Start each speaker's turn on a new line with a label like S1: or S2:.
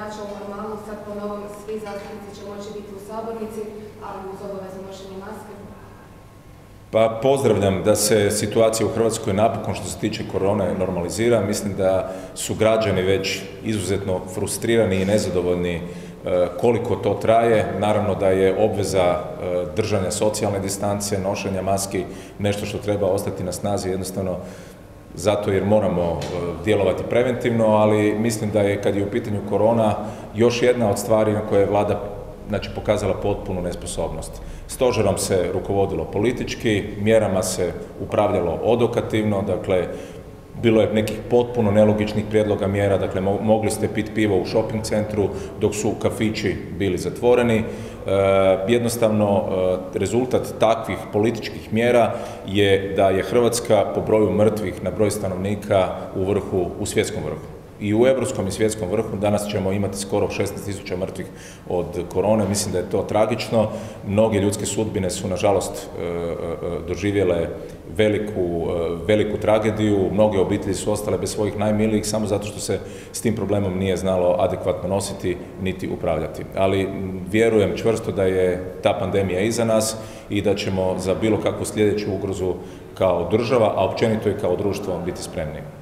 S1: vraća u normalnu, sad po novom svi zastupnici će moći biti u sabornici, ali uz obavezno nošenje maske?
S2: Pa pozdravljam da se situacija u Hrvatskoj napokon što se tiče korone normalizira. Mislim da su građani već izuzetno frustrirani i nezadovoljni koliko to traje. Naravno da je obveza držanja socijalne distance, nošenja maski nešto što treba ostati na snazi jednostavno zato jer moramo djelovati preventivno, ali mislim da je kad je u pitanju korona još jedna od stvari na koje je Vlada pokazala potpunu nesposobnost. Stožerom se rukovodilo politički, mjerama se upravljalo odokativno, dakle, bilo je nekih potpuno nelogičnih prijedloga mjera, dakle, mogli ste piti pivo u shopping centru dok su kafići bili zatvoreni. Jednostavno, rezultat takvih političkih mjera je da je Hrvatska po broju mrtvih na broj stanovnika u vrhu, u svjetskom vrhu. I u europskom i svjetskom vrhu danas ćemo imati skoro 16.000 mrtvih od korone. Mislim da je to tragično. Mnoge ljudske sudbine su nažalost doživjele veliku tragediju. Mnoge obitelji su ostale bez svojih najmilijih samo zato što se s tim problemom nije znalo adekvatno nositi niti upravljati. Ali vjerujem čvrsto da je ta pandemija iza nas i da ćemo za bilo kakvu sljedeću ugrozu kao država, a općenito i kao društvo biti spremni.